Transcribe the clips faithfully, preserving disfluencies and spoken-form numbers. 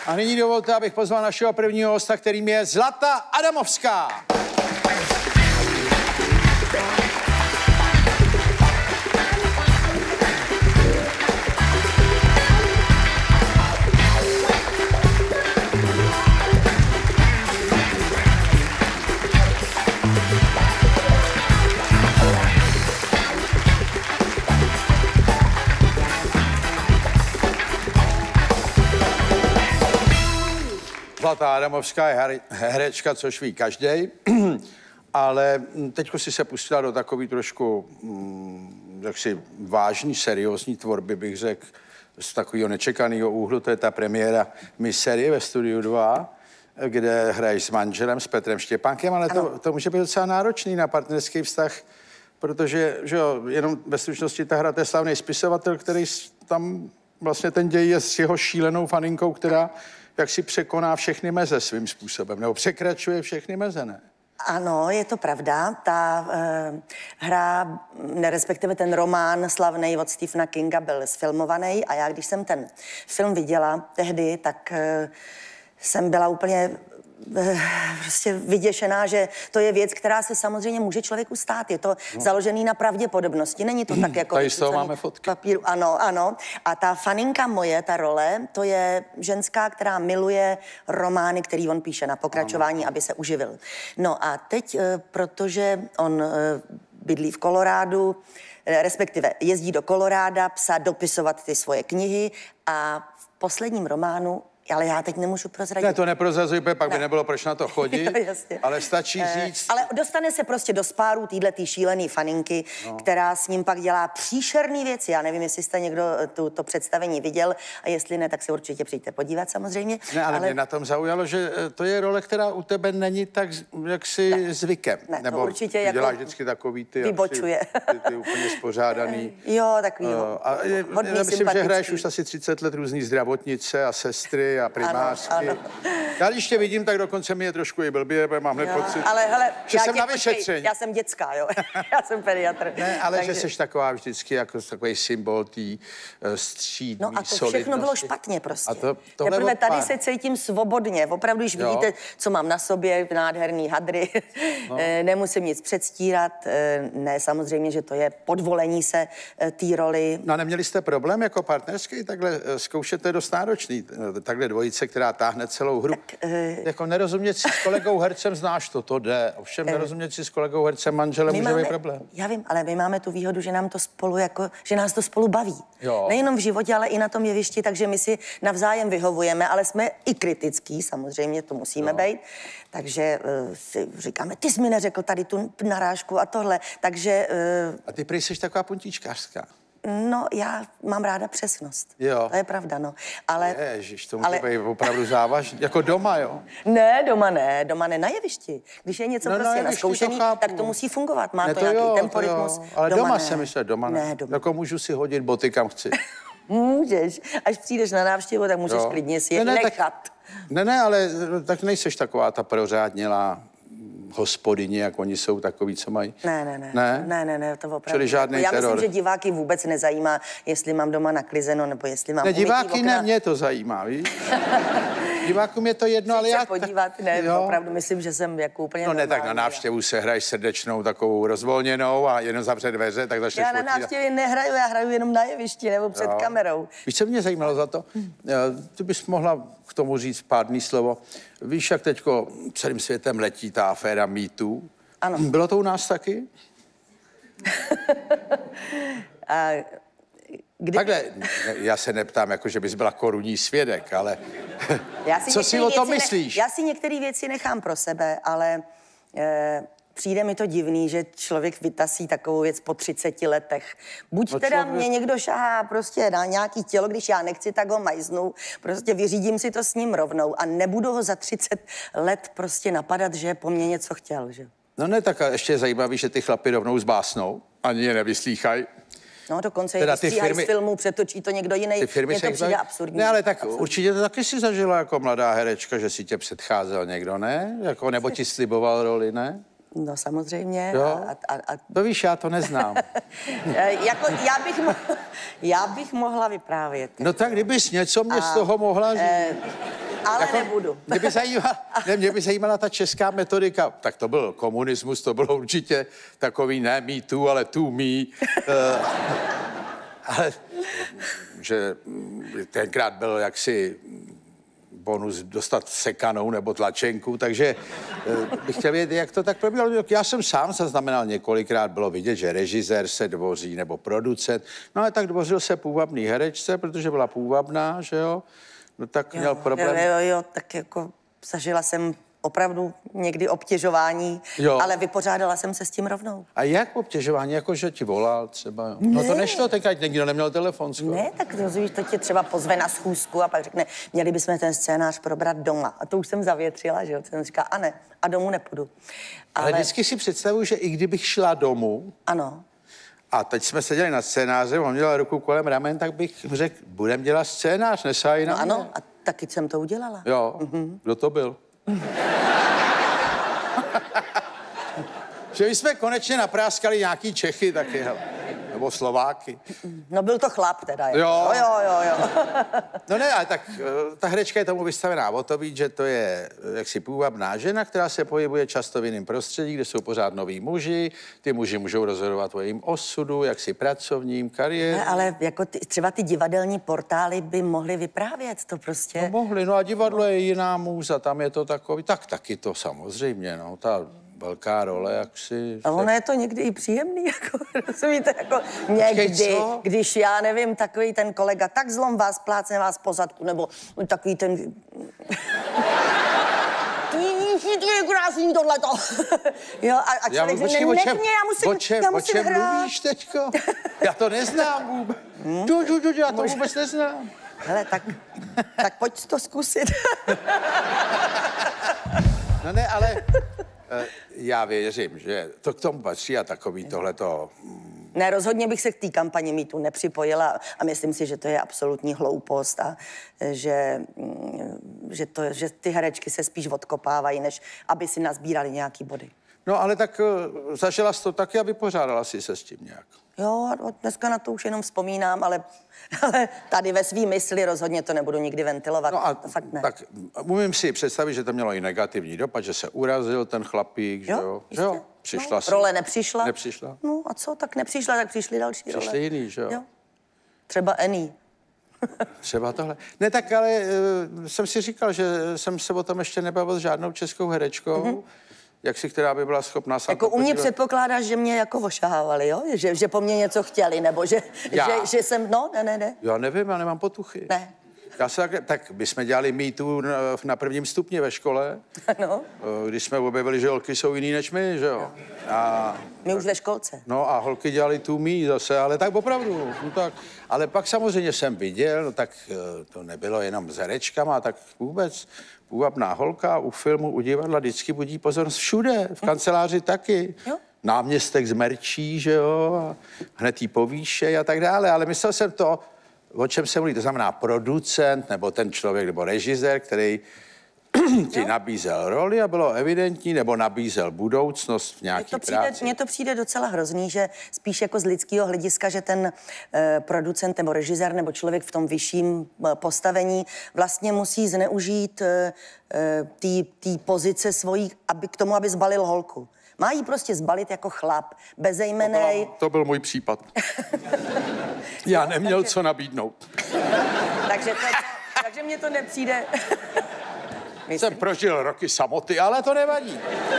A nyní dovolte, abych pozval našeho prvního hosta, kterým je Zlata Adamovská. Zlata Adamovská je herečka, což ví každej, ale teďko si se pustila do takový trošku mm, jaksi vážný, seriózní tvorby, bych řekl, z takového nečekaného úhlu. To je ta premiéra Miss série ve Studiu dva, kde hraješ s manželem, s Petrem Štěpánkem, ale to, to může být docela náročný na partnerský vztah, protože že jo, jenom ve stručnosti ta hra, to je slavný spisovatel, který tam vlastně ten děj je s jeho šílenou faninkou, která jak si překoná všechny meze svým způsobem, nebo překračuje všechny meze, ne? Ano, je to pravda. Ta uh, hra, respektive ten román slavný od Stephena Kinga byl sfilmovaný a já, když jsem ten film viděla tehdy, tak uh, jsem byla úplně uh, prostě vyděšená, že to je věc, která se samozřejmě může člověku stát. Je to no. založený na pravděpodobnosti. Není to tak jako... Tady z toho máme fotky. Papíru. Ano, ano. A ta faninka moje, ta role, to je ženská, která miluje romány, který on píše na pokračování, ano. aby se uživil. No a teď, protože on bydlí v Kolorádu, respektive jezdí do Koloráda psat, dopisovat ty svoje knihy a v posledním románu, ale já teď nemůžu prozradit. Ne, to neprozrazuj, pak ne. by nebylo proč na to chodit, Jasně. ale stačí říct... E, ale dostane se prostě do spáru týhletý šílený faninky, no. která s ním pak dělá příšerný věci. Já nevím, jestli jste někdo tu, to představení viděl a jestli ne, tak se určitě přijďte podívat samozřejmě. Ne, ale, ale... mě na tom zaujalo, že to je role, která u tebe není tak jaksi ne. zvykem. Ne, Nebo to určitě jako děláš jako vždycky takový ty... Vybočuje. Ty, ty úplně spořádaný. Jo, takový uh, a je, já myslím, že hraješ už asi třicet let různý zdravotnice a sestry a primářky. Ano, ano. Já když tě vidím, tak dokonce mi je trošku i blbě, mám hned pocit, ale, hele, že jsem na vyšetření. Já jsem dětská, jo. Já jsem pediatr. Ne, ale takže... že jsi taková vždycky jako takový symbol té uh, střídní No a to solidnosti. všechno bylo špatně prostě. A to, Teprve tady se cítím svobodně. Opravdu, když jo. vidíte, co mám na sobě, nádherný hadry, no. nemusím nic předstírat. Ne, samozřejmě, že to je podvolení se té roli. No a neměli jste problém jako partnerský? Takhle zkoušet, to je dost náročný. Takhle dvojice, která táhne celou hru. Tak, uh, jako nerozumět si s kolegou hercem, znáš to, to jde. Ovšem uh, nerozumět si s kolegou hercem manželem může být problém. Já vím, ale my máme tu výhodu, že nám to spolu jako, že nás to spolu baví. Jo. Nejenom v životě, ale i na tom jevišti, takže my si navzájem vyhovujeme, ale jsme i kritický, samozřejmě to musíme jo. být. Takže uh, si říkáme, ty jsi mi neřekl tady tu narážku a tohle, takže... Uh, a ty prý jsi taková puntíčkářská. No, já mám ráda přesnost. Jo. To je pravda, no. Ale... Ježiš, to může ale... být opravdu závažný. Jako doma, jo? Ne, doma ne, doma ne, na jevišti. Když je něco no, prostě na zkoušení, to tak to musí fungovat. Má ne, to, to nějaký jo, tempo, rytmus. Ale doma, doma se myslel, doma ne. ne doma. Jako můžu si hodit boty, kam chci. Můžeš. Až přijdeš na návštěvu, tak můžeš jo. klidně si je ne, ne, nechat. Tak, ne, ne, ale tak nejseš taková ta prořádnělá hospodyně, jak oni jsou takový, co mají. Ne, ne, ne. Ne, ne, ne, ne to opravdu. Čili žádný Já teror. myslím, že diváky vůbec nezajímá, jestli mám doma naklizeno, nebo jestli mám ne, diváky ne, mě to zajímá, víš? Divákům je to jedno, ale já... podívat, ne, jo. opravdu myslím, že jsem jako úplně No ne, tak na návštěvu se hraješ srdečnou, takovou rozvolněnou a jenom zavře dveře, tak začneš Já na návštěvě nehraju, já hraju jenom na jevišti nebo před jo. kamerou. Víš, co mě zajímalo za to? Ty bys mohla k tomu říct pár dní slovo. Víš, jak teďko celým světem letí ta aféra Me Too? Ano. Bylo to u nás taky? a... Kdy... Takhle, já se neptám, jako že bys byla korunní svědek, ale já si co si o tom myslíš? Ne... Já si některé věci nechám pro sebe, ale e, přijde mi to divný, že člověk vytasí takovou věc po třiceti letech. Buď no teda člověk... mě někdo šahá prostě na nějaký tělo, když já nechci, tak ho majznu, prostě vyřídím si to s ním rovnou a nebudu ho za třicet let prostě napadat, že po mně něco chtěl, že? No ne, tak ještě je zajímavý, že ty chlapi rovnou zbásnou, ani je nevyslýchají. No dokonce teda ty firmy, z filmu, přetočí to někdo jiný, mně to přijde absurdní. Ne, ale tak absurdní. Určitě to taky si zažila jako mladá herečka, že si tě předcházel někdo, ne? Jako, nebo ti sliboval roli, ne? No samozřejmě. Jo? A, a, a... To víš, já to neznám. jako, já, bych mo- já bych mohla vyprávět. No tak kdybys něco mě a, z toho mohla říct. E... Ale jako, nebudu. Mě by, zajímala, ne, mě by zajímala ta česká metodika. Tak to byl komunismus, to bylo určitě takový ne me too, ale too me. uh, ale že tenkrát byl jaksi bonus dostat sekanou nebo tlačenku, takže uh, bych chtěl vědět, jak to tak probíhalo. Já jsem sám zaznamenal několikrát, bylo vidět, že režisér se dvoří nebo producent. No ale tak dvořil se půvabný herečce, protože byla půvabná, že jo? No tak Jo, měl problém. Jo, jo, jo, tak jako zažila jsem opravdu někdy obtěžování, Jo. ale vypořádala jsem se s tím rovnou. A jak obtěžování? Jako, že ti volal třeba? Jo? No to nešlo, tenkrát nikdo neměl telefon skoro. Ne, tak to víš, to tě třeba pozve na schůzku a pak řekne, měli bychom ten scénář probrat doma. A to už jsem zavětřila, že jo? Jsem říká, a ne, a domů nepůjdu. Ale... Ale vždycky si představuji, že i kdybych šla domů, Ano. a teď jsme seděli na scénáře, on dělal ruku kolem ramen, tak bych řekl, budem dělat scénář, nesají na No mě. ano, a taky jsem to udělala. Jo, mm-hmm. Kdo to byl? Že my jsme konečně napráskali nějaký Čechy taky, hele. Nebo Slováky. No byl to chlap teda. Jo. Jo, jo, jo, jo. No ne, ale tak uh, ta herečka je tomu vystavená o to víc, že to je jaksi půvabná žena, která se pohybuje často v jiném prostředí, kde jsou pořád noví muži, ty muži můžou rozhodovat o jejím osudu, jaksi pracovním, kariéře. Ne, ale jako ty, třeba ty divadelní portály by mohly vyprávět to prostě. No mohli, no a divadlo je jiná můza, tam je to takový, tak taky to samozřejmě, no, ta velká role, jak si... A ono je to někdy i příjemný, jako, rozumíte, jako někdy, co? když já nevím, takový ten kolega, tak zlom vás, plácne vás po zadku, nebo takový ten... To je krásný tohleto. Jo, a, a člověk řekne, nech mě, já musím, o čem, já o musím čem hrát. mluvíš teďko? Já to neznám vůbec. Hmm? Du, du, du, já to vůbec neznám. Hele, tak, tak pojď to zkusit. No ne, ale uh, já věřím, že to k tomu patří a takový tohleto... Ne, rozhodně bych se k té kampani mýtu nepřipojila a myslím si, že to je absolutní hloupost a že, že, to, že ty herečky se spíš odkopávají, než aby si nazbírali nějaký body. No ale tak uh, zažila jsi to taky a vypořádala si se s tím nějak. Jo, a dneska na to už jenom vzpomínám, ale, ale tady ve svý mysli rozhodně to nebudu nikdy ventilovat. No a to fakt ne. tak umím si představit, že to mělo i negativní dopad, že se urazil ten chlapík, Jo, že jo? jistě. Že jo? Přišla no, si. Role nepřišla. Nepřišla. No a co, tak nepřišla, tak přišly další Přišli role. jiný, že jo? jo? Třeba Annie. Třeba tohle. Ne, tak ale uh, jsem si říkal, že jsem se o tom ještě nebavil s žádnou českou herečkou, mm-hmm. jak si, která by byla schopná... Jako u mě předpokládáš, že mě jako ošahávali, jo? Že, že po mně něco chtěli, nebo že, že, že jsem... No, ne, ne, ne. Já nevím, já nemám potuchy. Ne. Já se tak, tak bychom dělali mýtu na, na prvním stupni ve škole, no. když jsme objevili, že holky jsou jiný než my, že jo. A, my už ve školce. No a holky dělali tu mý zase, ale tak opravdu. No tak. Ale pak samozřejmě jsem viděl, no tak to nebylo jenom s herečkama, tak vůbec půvabná holka u filmu, u divadla vždycky budí pozornost všude, v kanceláři taky. Jo. Náměstek zmerčí, že jo, a hned jí povýšej a tak dále, ale myslel jsem to, o čem se mluví, to znamená producent, nebo ten člověk, nebo režisér, který ti nabízel roli a bylo evidentní, nebo nabízel budoucnost v nějaký to přijde, práci. Mně to přijde docela hrozný, že spíš jako z lidského hlediska, že ten eh, producent nebo režisér nebo člověk v tom vyšším eh, postavení vlastně musí zneužít eh, té pozice svojí, aby k tomu, aby zbalil holku. Má jí prostě zbalit jako chlap, bezejmenej. To, to byl můj případ. Já neměl takže... co nabídnout. takže, to, takže mně to nepřijde. Jsem prožil roky samoty, ale to nevadí.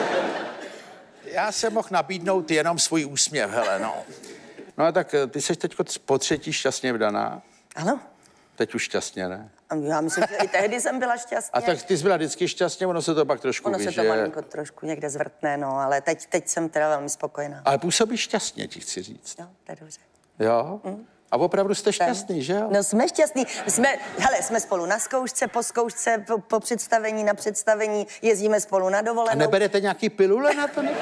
Já jsem mohl nabídnout jenom svůj úsměv, hele, no. No a tak ty jsi teď po třetí šťastně vdaná. Ano. Teď už šťastně, ne? Já myslím, že i tehdy jsem byla šťastně. A tak ty jsi byla vždycky šťastně, ono se to pak trošku Ono vyžije. se to malinko trošku někde zvrtne, no, ale teď, teď jsem teda velmi spokojená. Ale působíš šťastně, ti chci říct. Jo, to je dobře. Jo? Mm. A opravdu jste šťastný, že jo? No jsme šťastní. Jsme, hele, jsme spolu na zkoušce, po zkoušce, po, po představení, na představení, jezdíme spolu na dovolenou. A neberete nějaký pilule na to? Ne,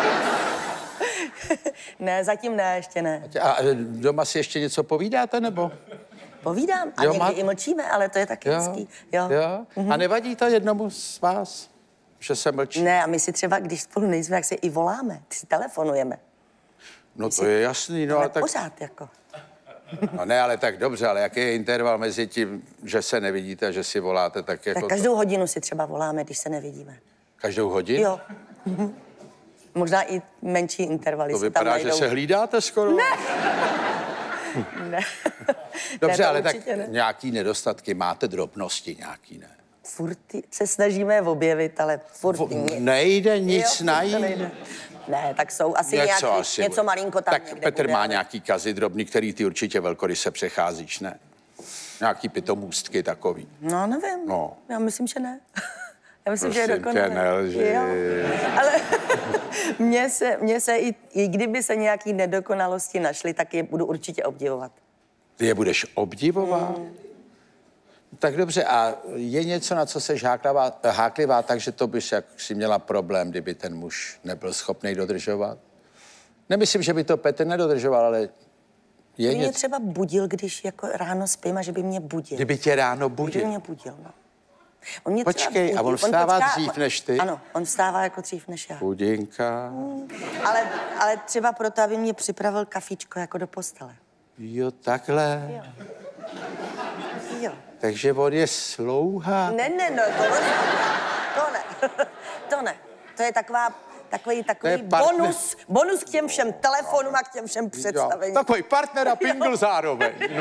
ne zatím ne, ještě ne. A doma si ještě něco povídáte, nebo? Povídám a jo, někdy má... i mlčíme, ale to je taky jo, hezký. Jo. Jo. Mm-hmm. A nevadí to jednomu z vás, že se mlčí? Ne, a my si třeba, když spolu nejsme, jak se i voláme, si telefonujeme. No my to je jasný, no ale tak... Pořád, jako. No ne, ale tak dobře, ale jaký je interval mezi tím, že se nevidíte a že si voláte, tak jako... Tak každou hodinu si třeba voláme, když se nevidíme. Každou hodinu? Jo. Možná i menší intervaly To se tam vypadá, najdou. že se hlídáte skoro. Ne. ne. Dobře, ne, to ale tak určitě ne. nějaký nedostatky, máte drobnosti nějaký, ne? Furt se snažíme objevit, ale furt... V, nic. nejde nic Jo, furt to najít? nejde. Ne, tak jsou asi Něco, nějaký, asi něco bude. malinko tam Tak někde Petr bude, má ale- nějaký kazy drobný, který ty určitě velkoryse přecházíš, ne? Nějaký pitomůstky takový. No, nevím. No. Já myslím, že ne. Já myslím, že je Prosím tě, dokonalý. nelži. Jo. Ale mně se, mně se i, i kdyby se nějaký nedokonalosti našly, tak je budu určitě obdivovat. Ty je budeš obdivovat? Mm. Tak dobře, a je něco, na co seš háklivá, háklivá, takže to bys jak si měla problém, kdyby ten muž nebyl schopný dodržovat? Nemyslím, že by to Petr nedodržoval, ale je Kdyby mě něco... třeba budil, když jako ráno spím a že by mě budil. Kdyby tě ráno Kdyby budil. mě budil, no. On mě Počkej, třeba a on budí- vstává počká- dřív než ty? Ano, on vstává jako dřív než já. Budinka. Ale, ale třeba proto, aby mě připravil kafíčko jako do postele. Jo, takhle. Jo. Jo. Takže on je slouha. Ne, ne, no, to ne. To ne. To ne. To je taková, takový, takový je partner. bonus, bonus k těm všem telefonům a k těm všem představením. Jo, takový partner a pingl zároveň. No.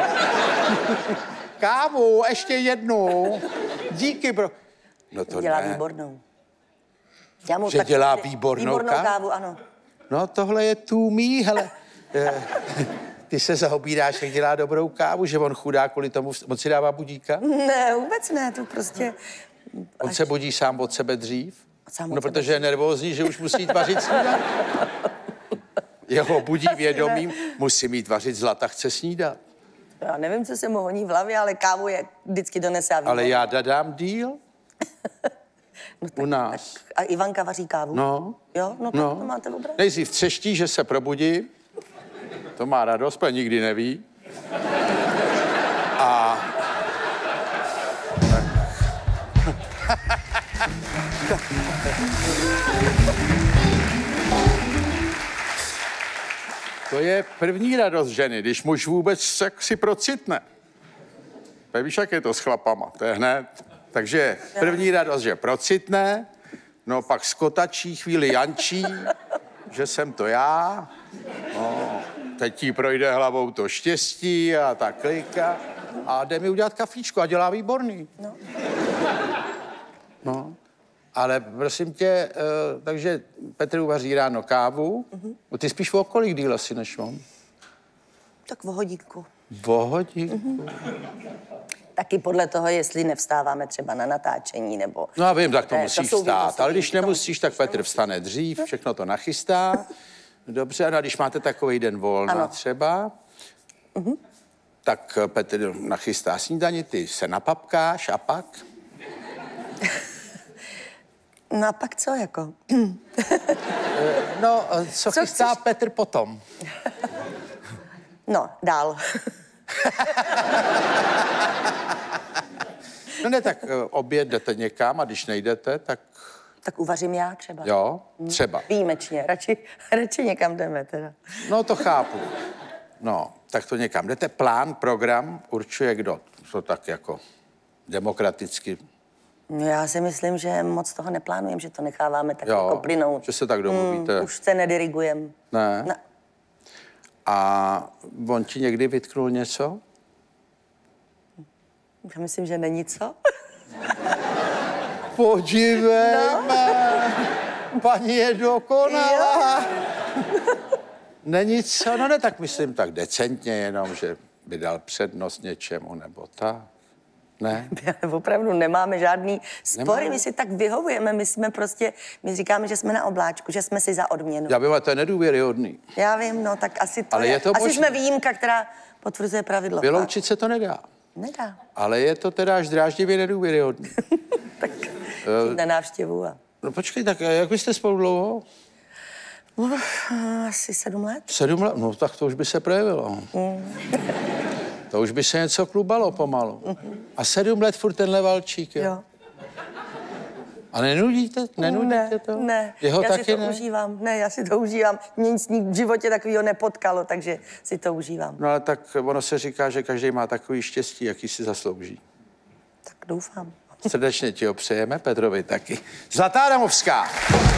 Kávu, ještě jednu. Díky, bro. No to Dělá ne. výbornou. Já mu Že taky- dělá výbornou výbornou kávu? kávu, ano. No tohle je tůmí, hele. Eh, Ty se zaobíráš, jak dělá dobrou kávu, že on chudá kvůli tomu, on si dává budíka? Ne, vůbec ne, to prostě... On se budí sám od sebe dřív? Sám od No, sebe protože je nervózní, že už musí jít vařit snídat. Jeho budí vědomím, musí mít vařit zlata, chce snídat. Já nevím, co se mu honí v hlavě, ale kávu je vždycky donese a výbornou. Ale já dodám díl No, u nás. Tak, a Ivanka vaří kávu? No. Jo, no tak No. to máte dobré. Nejdřív třeští, že se probudí. To má radost, protože nikdy neví. A... To je první radost ženy, když muž vůbec jak si procitne. To víš, jak je to s chlapama, to je hned. Takže první radost, že procitne, no pak skotačí, chvíli jančí, že jsem to já. No, teď jí projde hlavou to štěstí a ta klika. A jde mi udělat kafíčko a dělá výborný. No. No. Ale prosím tě, uh, takže Petr uvaří ráno kávu. Uh-huh. Ty spíš o kolik díl asi než on? Tak o hodinku. O hodinku? Uh-huh. Taky podle toho, jestli nevstáváme třeba na natáčení, nebo... No a vím, tak to Ne, to musíš jsou vstát. výposledy, Ale když to nemusíš, tak Petr vstane dřív, všechno to nachystá. Dobře, no a když máte takový den volna Ano. třeba, uh-huh. tak Petr nachystá snídani, ty se napapkáš a pak? No a pak co, jako? No, co, Co chystá chceš? Petr potom? No, dál. No ne, tak eh, oběd jdete někam a když nejdete, tak Tak uvařím já třeba. jo, třeba. Výjimečně, radši, radši někam jdeme teda. No to chápu. No, tak to někam jdete. Plán, program určuje kdo? To tak jako demokraticky. No já si myslím, že moc toho neplánujeme, že to necháváme tak Jo, jako plynout. že se tak domluvíte. Už se nedirigujeme. Ne? Ne. A on ti někdy vytknul něco? Já myslím, že není co. Podívej, no. Paní je dokonalá. Není co? No ne, tak myslím tak decentně jenom, že by dal přednost něčemu nebo tak. Ne? Ale opravdu nemáme žádný spory, Nemáme. my si tak vyhovujeme, my jsme prostě, my říkáme, že jsme na obláčku, že jsme si za odměnu. Já vím, ale to je nedůvěryhodný. Já vím, no tak asi to Ale je to asi možný. jsme výjimka, která potvrzuje pravidlo. Vyloučit se to nedá. Nedá. Ale je to teda až dráždivě nedůvěryhodný. Tak na návštěvu a... No počkej, tak jak byste spolu dlouho? Uf, asi sedm let. Sedm let? No tak to už by se projevilo. Mm. To už by se něco klubalo pomalu. A sedm let furt tenhle valčík, jo? Jo. A nenudíte? Nenudíte Ne, to? ne, Jeho já taky si to ne? užívám. Ne, já si to užívám. Mě nic v životě takového nepotkalo, takže si to užívám. No ale tak ono se říká, že každý má takový štěstí, jaký si zaslouží. Tak doufám. Srdečně ti ho přejeme, Petrovi taky. Zlatá Adamovská.